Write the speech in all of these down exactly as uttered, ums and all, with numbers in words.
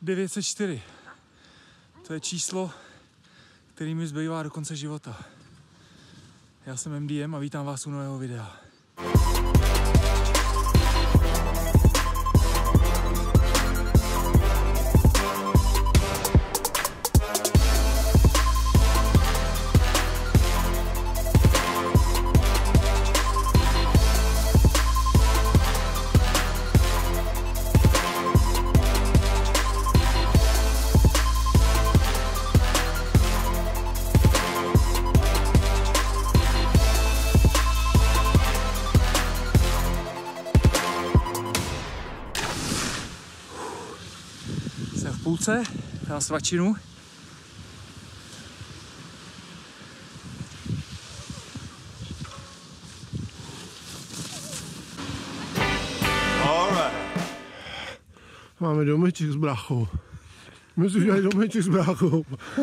devět set čtyři. To je číslo, který mi zbývá do konce života. Já jsem M D M a vítám vás u nového videa. Jsem v půlce, na svačinu. Máme domeček s brachou. My si udělali domeček s brachou.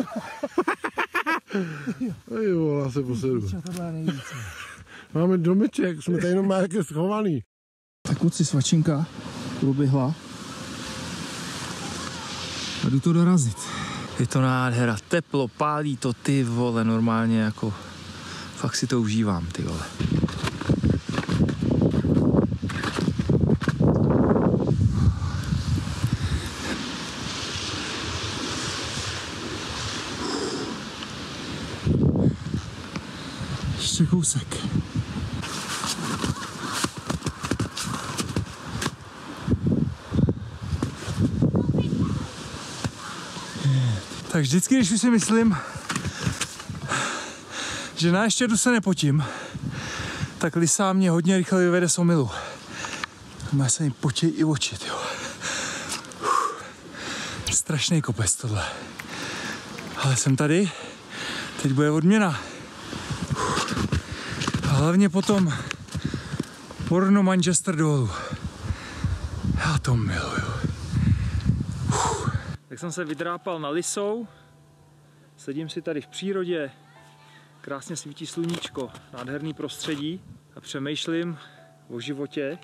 Ej vola, se posedu. Máme domeček, jsme tady jenom nějaké schovaný. Tak kluci, svačinka proběhla. A jdu to dorazit. Je to nádhera, teplo, pálí to, ty vole, normálně jako, fakt si to užívám, ty vole. Ještě kousek. Tak vždycky, když už si myslím, že na ještědu se nepotím, tak Lisa mě hodně rychle vyvede z omylu. Má se mi potěj i oči, tyjo. Strašný kopec tohle. Ale jsem tady, teď bude odměna. A hlavně potom porno Manchester dolů. Já to miluju. Tak jsem se vydrápal na Lisou, sedím si tady v přírodě, krásně svítí sluníčko, nádherný prostředí a přemýšlím o životě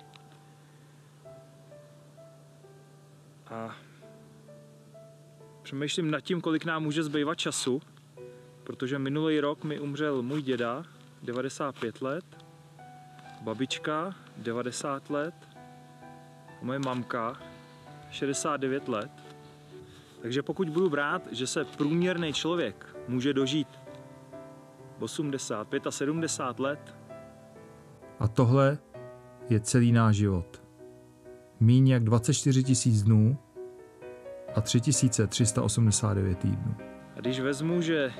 a přemýšlím nad tím, kolik nám může zbývat času, protože minulý rok mi umřel můj děda, devadesát pět let, babička, devadesát let a moje mamka, šedesát devět let. Takže pokud budu brát, že se průměrný člověk může dožít osmdesát, sedmdesát pět let. A tohle je celý náš život. Míň jak dvacet čtyři tisíc dnů a tři tisíce tři sta osmdesát devět týdnů. A když vezmu, že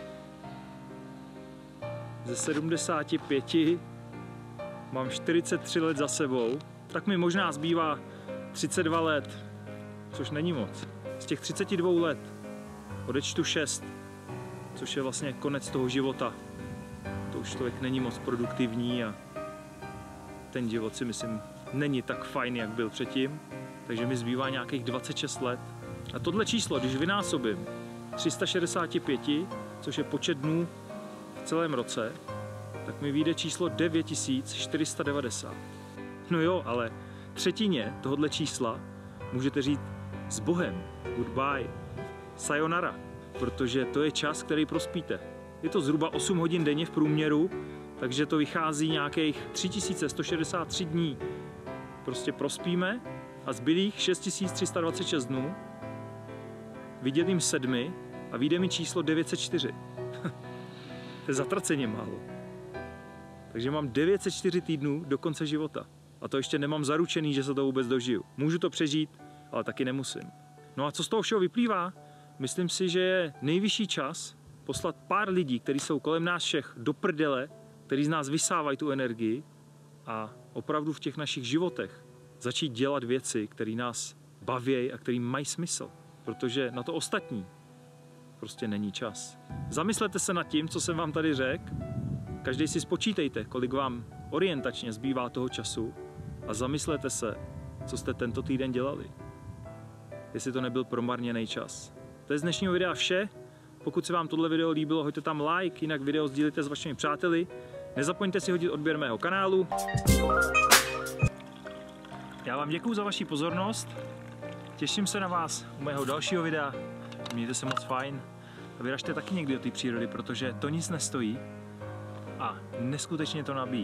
ze sedmdesáti pěti mám čtyřicet tři let za sebou, tak mi možná zbývá třicet dva let, což není moc. Z těch třiceti dvou let odečtu šest, což je vlastně konec toho života. To už člověk není moc produktivní a ten život si myslím není tak fajn, jak byl předtím. Takže mi zbývá nějakých dvacet šest let. A tohle číslo, když vynásobím tři sta šedesát pět, což je počet dnů v celém roce, tak mi vyjde číslo devět tisíc čtyři sta devadesát. No jo, ale třetině tohohle čísla můžete říct s Bohem, goodbye, sayonara, protože to je čas, který prospíte. Je to zhruba osm hodin denně v průměru, takže to vychází nějakých tři tisíce sto šedesát tři dní. Prostě prospíme a zbylých šest tisíc tři sta dvacet šest dnů vydělím sedmi a vyjde mi číslo devět set čtyři. To je zatraceně málo. Takže mám devět set čtyři týdnů do konce života. A to ještě nemám zaručený, že se to vůbec dožiju. Můžu to přežít, ale taky nemusím. No a co z toho všeho vyplývá? Myslím si, že je nejvyšší čas poslat pár lidí, kteří jsou kolem nás všech do prdele, kteří z nás vysávají tu energii a opravdu v těch našich životech začít dělat věci, které nás baví a které mají smysl. Protože na to ostatní prostě není čas. Zamyslete se nad tím, co jsem vám tady řekl. Každý si spočítejte, kolik vám orientačně zbývá toho času a zamyslete se, co jste tento týden dělali. Jestli to nebyl promarněný čas. To je z dnešního videa vše. Pokud se vám tohle video líbilo, hoďte tam like, jinak video sdílíte s vašimi přáteli. Nezapomeňte si hodit odběr mého kanálu. Já vám děkuju za vaši pozornost. Těším se na vás u mého dalšího videa. Mějte se moc fajn. A vyražte taky někdy do té přírody, protože to nic nestojí a neskutečně to nabíjí.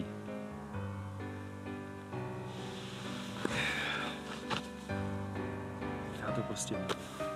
Já to prostě